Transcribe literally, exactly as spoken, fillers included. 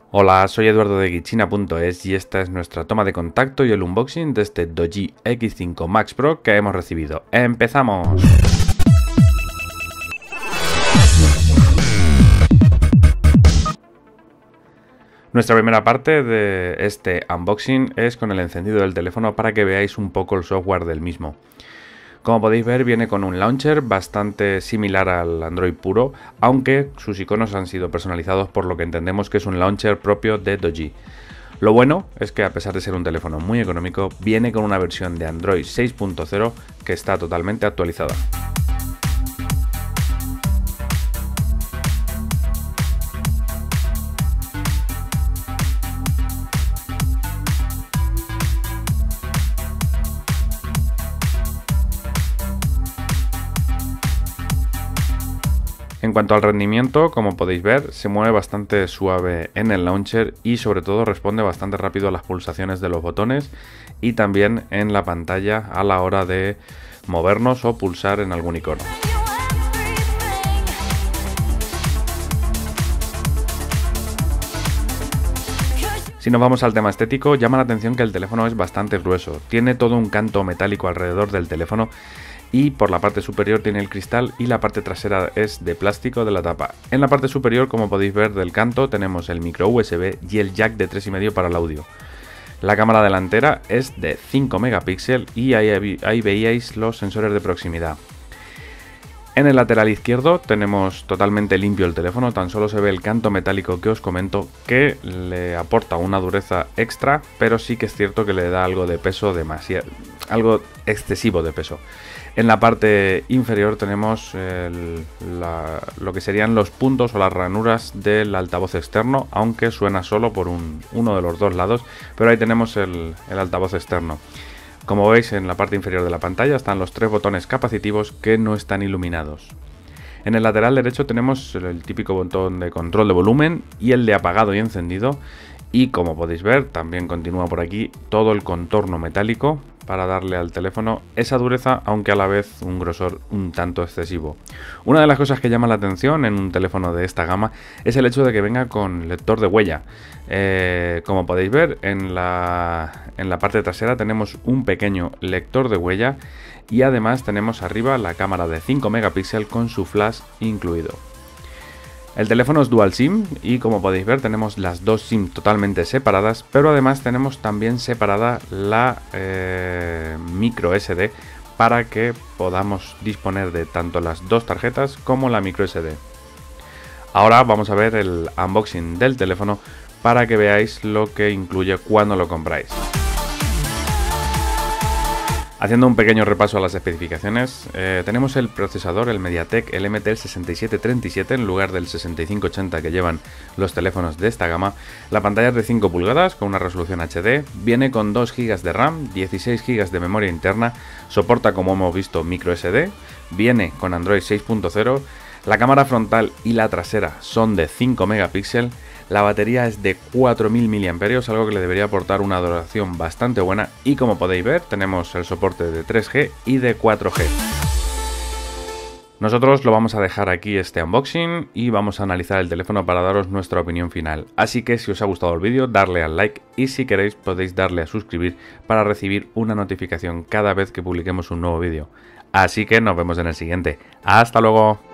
Hola, soy Eduardo de Geekchina punto es y esta es nuestra toma de contacto y el unboxing de este Doogee equis cinco Max Pro que hemos recibido. ¡Empezamos! Nuestra primera parte de este unboxing es con el encendido del teléfono para que veáis un poco el software del mismo. Como podéis ver, viene con un launcher bastante similar al Android puro, aunque sus iconos han sido personalizados por lo que entendemos que es un launcher propio de Doogee. Lo bueno es que, a pesar de ser un teléfono muy económico, viene con una versión de Android seis punto cero que está totalmente actualizada. En cuanto al rendimiento, como podéis ver, se mueve bastante suave en el launcher y sobre todo responde bastante rápido a las pulsaciones de los botones y también en la pantalla a la hora de movernos o pulsar en algún icono. Si nos vamos al tema estético, llama la atención que el teléfono es bastante grueso, tiene todo un canto metálico alrededor del teléfono y por la parte superior tiene el cristal y la parte trasera es de plástico de la tapa. En la parte superior, como podéis ver del canto, tenemos el micro U S B y el jack de tres coma cinco para el audio. La cámara delantera es de cinco megapíxeles y ahí, ahí veíais los sensores de proximidad. En el lateral izquierdo tenemos totalmente limpio el teléfono, tan solo se ve el canto metálico que os comento, que le aporta una dureza extra, pero sí que es cierto que le da algo de peso, demasiado, algo excesivo de peso. En la parte inferior tenemos el, la, lo que serían los puntos o las ranuras del altavoz externo, aunque suena solo por un, uno de los dos lados, pero ahí tenemos el, el altavoz externo. Como veis, en la parte inferior de la pantalla están los tres botones capacitivos que no están iluminados. En el lateral derecho tenemos el típico botón de control de volumen y el de apagado y encendido. Y como podéis ver, también continúa por aquí todo el contorno metálico para darle al teléfono esa dureza, aunque a la vez un grosor un tanto excesivo. Una de las cosas que llama la atención en un teléfono de esta gama es el hecho de que venga con lector de huella. Eh, como podéis ver, en la, en la parte trasera tenemos un pequeño lector de huella y además tenemos arriba la cámara de cinco megapíxeles con su flash incluido. El teléfono es dual SIM y, como podéis ver, tenemos las dos SIM totalmente separadas, pero además tenemos también separada la eh, micro S D para que podamos disponer de tanto las dos tarjetas como la micro S D. Ahora vamos a ver el unboxing del teléfono para que veáis lo que incluye cuando lo compráis. Haciendo un pequeño repaso a las especificaciones, eh, tenemos el procesador, el MediaTek el M T sesenta y siete treinta y siete en lugar del sesenta y cinco ochenta que llevan los teléfonos de esta gama. La pantalla es de cinco pulgadas con una resolución H D, viene con dos gigas de RAM, dieciséis gigas de memoria interna, soporta, como hemos visto, micro S D, viene con Android seis punto cero, la cámara frontal y la trasera son de cinco megapíxeles, la batería es de cuatro mil miliamperios hora, algo que le debería aportar una duración bastante buena y, como podéis ver, tenemos el soporte de tres G y de cuatro G. Nosotros lo vamos a dejar aquí este unboxing y vamos a analizar el teléfono para daros nuestra opinión final. Así que si os ha gustado el vídeo, darle al like y si queréis podéis darle a suscribir para recibir una notificación cada vez que publiquemos un nuevo vídeo. Así que nos vemos en el siguiente. ¡Hasta luego!